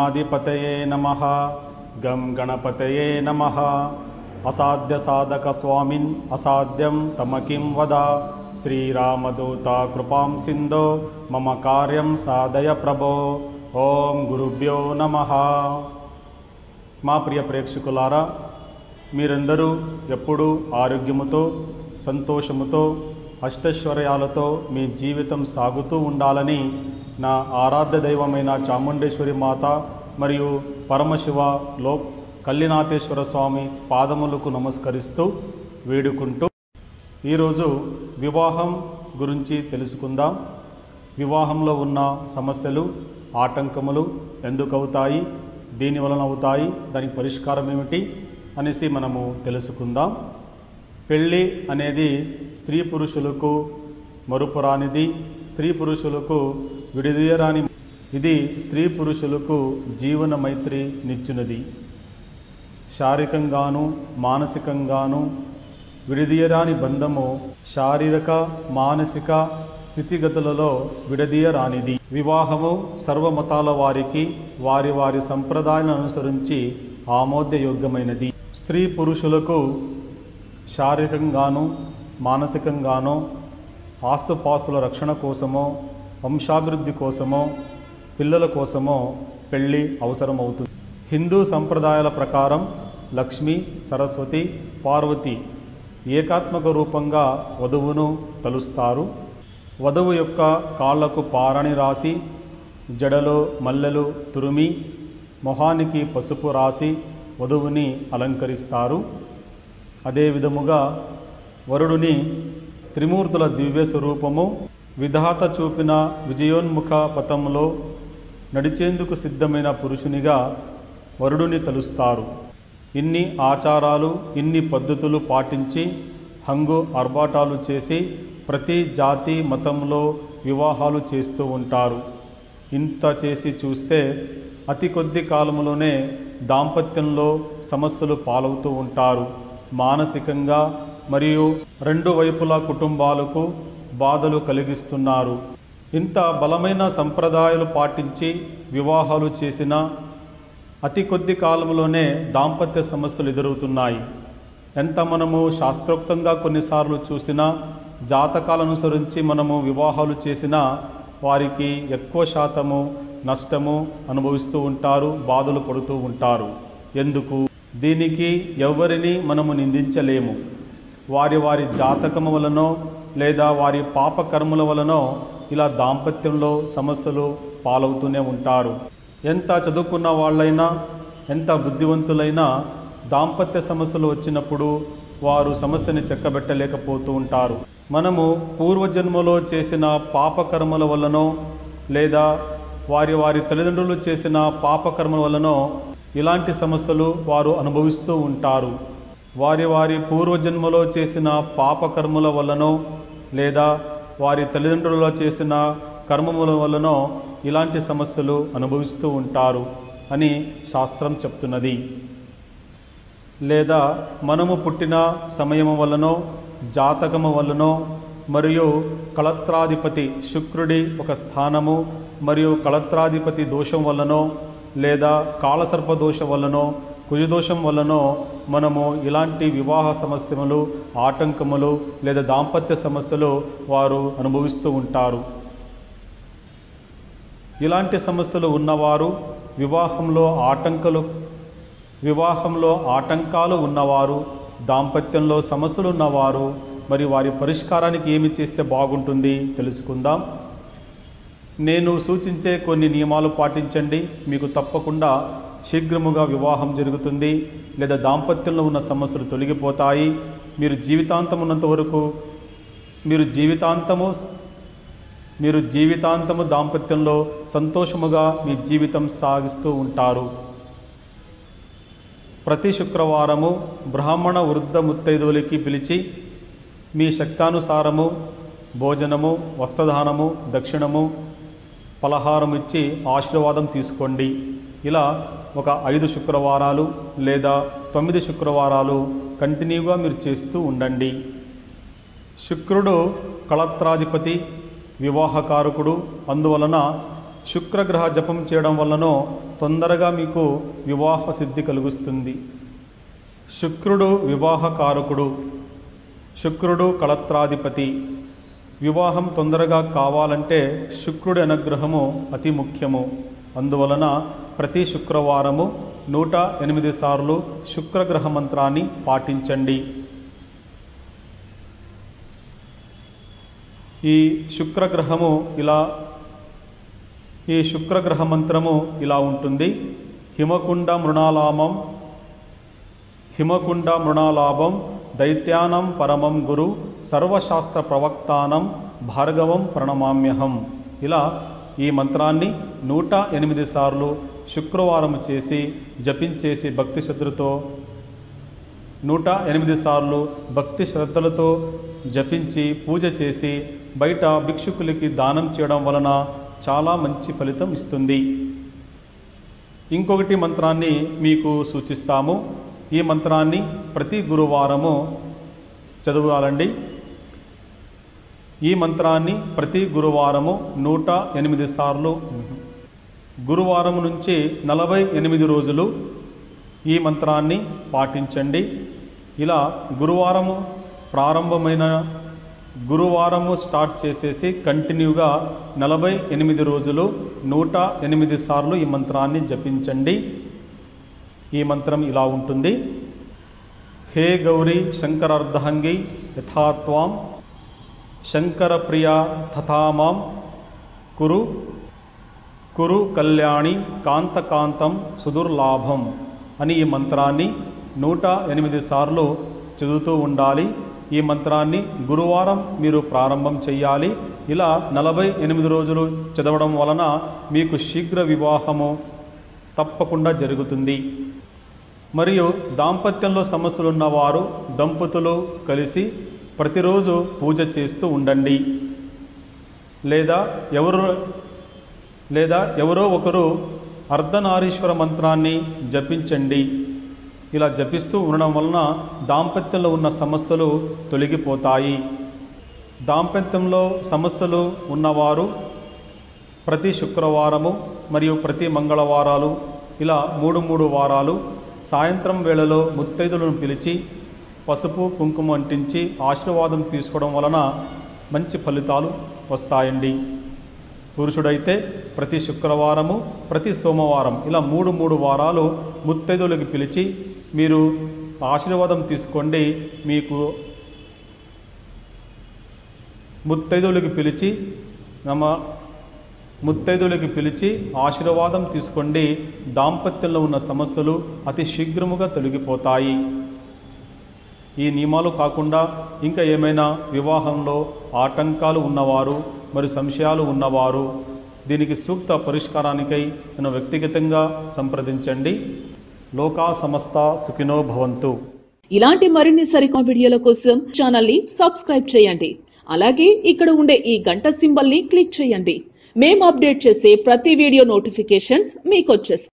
गणाधिपतये नमः। गं गणपतये नमः। असाध्य साधक स्वामिन् असाध्यं तमकिं वद। श्रीरामदूता कृपां सिन्धो मम कार्यं साधय प्रभो। ఓం గురుభ్యో నమః। మా ప్రియ ప్రేక్షకులారా, మీరందరూ ఎప్పుడూ ఆరోగ్యముతో సంతోషముతో అష్టైశ్వర్యాలతో మీ జీవితం సాగుతూ ఉండాలని నా ఆరాధ్య దైవమైన చాముండేశ్వరి మాత మరియు పరమశివ కల్లినాథేశ్వర స్వామి పాదములకు నమస్కరిస్తూ వేడుకుంటూ ఈరోజు వివాహం గురించి తెలుసుకుందాం. వివాహంలో ఉన్న సమస్యలు, ఆటంకములు ఎందుకు అవుతాయి, దేని వలన అవుతాయి, దానికి పరిష్కారం ఏమిటి అనేసి మనము తెలుసుకుందాం. పెళ్ళి అనేది స్త్రీ పురుషులకు మరుపురానిది, స్త్రీ పురుషులకు విడదీయరాని, ఇది స్త్రీ పురుషులకు జీవన మైత్రి నిచ్చునది. శారీరకంగాను మానసికంగాను విడదీయరాని బంధము శారీరక మానసిక స్థితిగతులలో విడదీయరానిది. వివాహము సర్వమతాల వారికి వారి వారి సంప్రదాయాలను అనుసరించి ఆమోదయోగ్యమైనది. స్త్రీ పురుషులకు శారీరకంగాను మానసికంగానో ఆస్తుపాస్తుల రక్షణ కోసమో వంశాభివృద్ధి కోసమో పిల్లల కోసమో పెళ్ళి అవసరమవుతుంది. హిందూ సంప్రదాయాల ప్రకారం లక్ష్మి, సరస్వతి, పార్వతి ఏకాత్మక రూపంగా వధువును తలుస్తారు. వధువు యొక్క కాళ్లకు పారని రాసి, జడలో మల్లెలు తురిమి, మొహానికి పసుపు రాసి వధువుని అలంకరిస్తారు. అదే విధముగా వరుడుని త్రిమూర్తుల దివ్య స్వరూపము విధాత చూపిన విజయోన్ముఖ పథంలో నడిచేందుకు సిద్ధమైన పురుషునిగా వరుడుని తలుస్తారు. ఇన్ని ఆచారాలు, ఇన్ని పద్ధతులు పాటించి హంగు ఆర్భాటాలు చేసి ప్రతి జాతి మతంలో వివాహాలు చేస్తూ ఉంటారు. ఇంత చేసి చూస్తే అతి కొద్ది కాలంలోనే దాంపత్యంలో సమస్యలు పాలవుతూ ఉంటారు. మానసికంగా మరియు రెండు వైపులా కుటుంబాలకు బాధలు కలిగిస్తున్నారు. ఇంత బలమైన సంప్రదాయాలు పాటించి వివాహాలు చేసిన అతి కొద్ది కాలంలోనే దాంపత్య సమస్యలు ఎదురవుతున్నాయి. ఎంత మనము శాస్త్రోక్తంగా కొన్నిసార్లు చూసినా, జాతకాలను అనుసరించి మనము వివాహాలు చేసినా వారికి ఎక్కువ శాతము నష్టము అనుభవిస్తూ ఉంటారు, బాధలు పడుతూ ఉంటారు. ఎందుకు? దీనికి ఎవరిని మనము నిందించలేము. వారి వారి జాతకము వలనో లేదా వారి పాపకర్మల వలనో ఇలా దాంపత్యంలో సమస్యలు పాలవుతూనే ఉంటారు. ఎంత చదువుకున్న వాళ్ళైనా, ఎంత బుద్ధివంతులైనా దాంపత్య సమస్యలు వచ్చినప్పుడు వారు సమస్యని చక్కబెట్టలేకపోతూ ఉంటారు. మనము పూర్వజన్మలో చేసిన పాపకర్మల వల్లనో లేదా వారి వారి తల్లిదండ్రులు చేసిన పాపకర్మల వల్లనో ఇలాంటి సమస్యలు వారు అనుభవిస్తూ ఉంటారు. వారి వారి పూర్వజన్మలో చేసిన పాపకర్మల వల్లనో లేదా వారి తల్లిదండ్రులలో చేసిన కర్మముల వల్లనో ఇలాంటి సమస్యలు అనుభవిస్తూ ఉంటారు అని శాస్త్రం చెప్తున్నది. లేదా మనము పుట్టిన సమయము వల్లనో జాతకము వల్లనో మరియు కళత్రాధిపతి శుక్రుడి ఒక స్థానము మరియు కళత్రాధిపతి దోషం వల్లనో లేదా కాలసర్ప దోషం వల్లనో కుజదోషం వల్లనో మనము ఇలాంటి వివాహ సమస్యలు, ఆటంకములు లేదా దాంపత్య సమస్యలు వారు అనుభవిస్తూ ఉంటారు. ఇలాంటి సమస్యలు ఉన్నవారు, వివాహంలో ఆటంకాలు ఉన్నవారు, దాంపత్యంలో సమస్యలు ఉన్నవారు మరి వారి పరిష్కారానికి ఏమి చేస్తే బాగుంటుంది తెలుసుకుందాం. నేను సూచించే కొన్ని నియమాలు పాటించండి. మీకు తప్పకుండా శీఘ్రముగా వివాహం జరుగుతుంది లేదా దాంపత్యంలో ఉన్న సమస్యలు తొలగిపోతాయి. మీరు జీవితాంతం ఉన్నంత వరకు మీరు జీవితాంతము దాంపత్యంలో సంతోషముగా మీ జీవితం సాగిస్తూ ఉంటారు. ప్రతి శుక్రవారము బ్రాహ్మణ వృద్ధ ముత్తైదువులకి పిలిచి మీ శక్తానుసారము భోజనము, వస్త్రదానము, దక్షిణము, పలహారం ఇచ్చి ఆశీర్వాదం తీసుకోండి. ఇలా ఒక 5 శుక్రవారాలు లేదా 9 శుక్రవారాలు కంటిన్యూగా మీరు చేస్తూ ఉండండి. శుక్రుడు కళత్రాధిపతి, వివాహకారకుడు. అందువలన శుక్రగ్రహ జపం చేయడం వల్లనో తొందరగా మీకు వివాహ సిద్ధి కలుగుతుంది. శుక్రుడు వివాహకారకుడు, శుక్రుడు కళత్రాధిపతి. వివాహం తొందరగా కావాలంటే శుక్రుడి అనుగ్రహము అతి ముఖ్యము. అందువలన ప్రతి శుక్రవారము 108 సార్లు శుక్రగ్రహ మంత్రాన్ని పాటించండి. ఈ శుక్రగ్రహ మంత్రము ఇలా ఉంటుంది. హిమకుండ మృణాలాభం దైత్యానం పరమం గురు సర్వశాస్త్ర ప్రవక్తానం భార్గవం ప్రణమామ్యహం. ఇలా ఈ మంత్రాన్ని 108 సార్లు శుక్రవారం చేసి జపించేసి భక్తి శ్రద్ధలతో 108 సార్లు భక్తి శ్రద్ధలతో జపించి పూజ చేసి బయట భిక్షుకులకి దానం చేయడం వలన చాలా మంచి ఫలితం ఇస్తుంది. ఇంకొకటి మంత్రాన్ని మీకు సూచిస్తాము. ఈ మంత్రాన్ని ప్రతి గురువారము చదవాలండి. ఈ మంత్రాన్ని ప్రతి గురువారము 108 సార్లు, గురువారం నుంచి 48 రోజులు ఈ మంత్రాన్ని పాటించండి. ఇలా గురువారము స్టార్ట్ చేసేసి కంటిన్యూగా 48 రోజులు 108 సార్లు ఈ మంత్రాన్ని జపించండి. ఈ మంత్రం ఇలా ఉంటుంది. హే గౌరీ శంకరార్ధహంగి యథాత్వాం శంకర ప్రియా తథామాం కురు కళ్యాణి కాంతకాంతం సుదుర్లాభం అని ఈ మంత్రాన్ని 108 సార్లు చదువుతూ ఉండాలి. ఈ మంత్రాన్ని గురువారం మీరు ప్రారంభం చేయాలి. ఇలా 48 రోజులు చదవడం వలన మీకు శీఘ్ర వివాహము తప్పకుండా జరుగుతుంది. మరియు దాంపత్యంలో సమస్యలు ఉన్నవారు దంపతులు కలిసి ప్రతిరోజు పూజ చేస్తూ ఉండండి. లేదా ఎవరో ఒకరు అర్ధనారీశ్వర మంత్రాన్ని జపించండి. ఇలా జపిస్తూ ఉండడం వలన దాంపత్యంలో ఉన్న సమస్యలు తొలగిపోతాయి. దాంపత్యంలో సమస్యలు ఉన్నవారు ప్రతి శుక్రవారము మరియు ప్రతి మంగళవారాలు ఇలా 3 వారాలు సాయంత్రం వేళలో ముత్తైదులను పిలిచి పసుపు కుంకుమ అంటించి ఆశీర్వాదం తీసుకోవడం వలన మంచి ఫలితాలు వస్తాయండి. పురుషుడైతే ప్రతి శుక్రవారము ప్రతి సోమవారం ఇలా 3 వారాలు ముత్తైదులకు పిలిచి మీరు ఆశీర్వాదం తీసుకోండి. మీకు ముత్తైదులకు పిలిచి ఆశీర్వాదం తీసుకోండి. దాంపత్యంలో ఉన్న సమస్యలు అతి శీఘ్రముగా తొలగిపోతాయి. ఈ నియమాలు కాకుండా ఇంకా ఏమైనా వివాహంలో ఆటంకాలు ఉన్నవారు మరి సంశయాలు ఉన్నవారు దీనికి సూక్త పరిష్కారానికై నన్ను వ్యక్తిగతంగా సంప్రదించండి. లోకా సమస్త సుఖినో భవంతు. ఇలాంటి మరిన్ని సరికొత్త వీడియోల కోసం ఛానల్ ని సబ్స్క్రైబ్ చేయండి. అలాగే ఇక్కడ ఉండే ఈ గంట సింబల్ ని క్లిక్ చేయండి. మేము అప్డేట్ చేసే ప్రతి వీడియో నోటిఫికేషన్స్ మీకు వచ్చేస్తాయి.